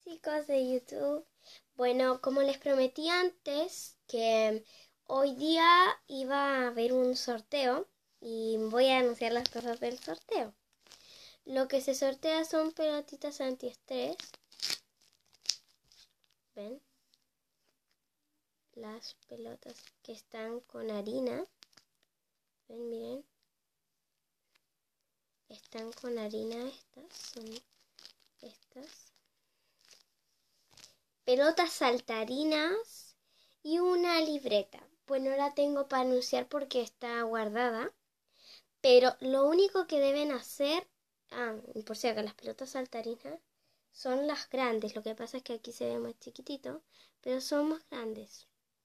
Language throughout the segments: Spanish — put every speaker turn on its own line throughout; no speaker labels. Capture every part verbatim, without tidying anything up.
chicos de YouTube. Bueno, como les prometí antes, que hoy día iba a haber un sorteo y voy a anunciar las cosas del sorteo. Lo que se sortea son pelotitas antiestrés. ¿Ven? Las pelotas que están con harina. ¿Ven? Miren. Están con harina estas. Son estas. Pelotas saltarinas y una libreta. Pues no la tengo para anunciar porque está guardada. Pero lo único que deben hacer... Ah, por si acaso, las pelotas saltarinas son las grandes. Lo que pasa es que aquí se ve más chiquitito, pero son más grandes.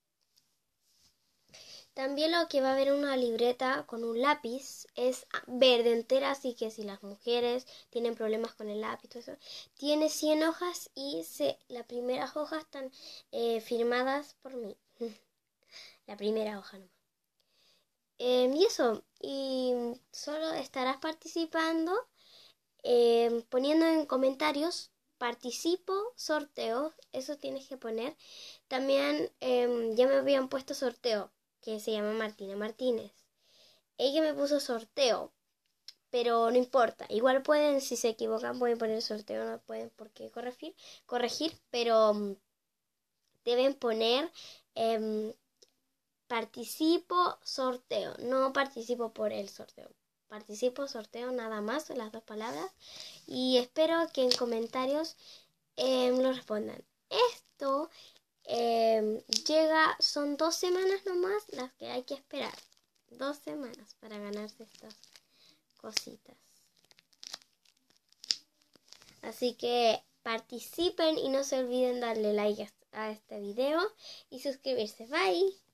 También lo que va a haber una libreta con un lápiz es verde entera, así que si las mujeres tienen problemas con el lápiz, todo eso, tiene cien hojas y se, las primeras hojas están eh, firmadas por mí. La primera hoja nomás. Eh, y eso, y solo estarás participando eh, poniendo en comentarios participo, sorteo, eso tienes que poner. También eh, ya me habían puesto sorteo, que se llama Martina Martínez. Ella me puso sorteo, pero no importa. Igual pueden, si se equivocan, pueden poner sorteo, no pueden por qué corregir, corregir pero um, deben poner eh, participo, sorteo, no participo por el sorteo. Participo, sorteo, nada más, las dos palabras. Y espero que en comentarios eh, lo respondan. Esto eh, llega, son dos semanas nomás las que hay que esperar. Dos semanas para ganarse estas cositas. Así que participen y no se olviden darle like a este video y suscribirse. Bye.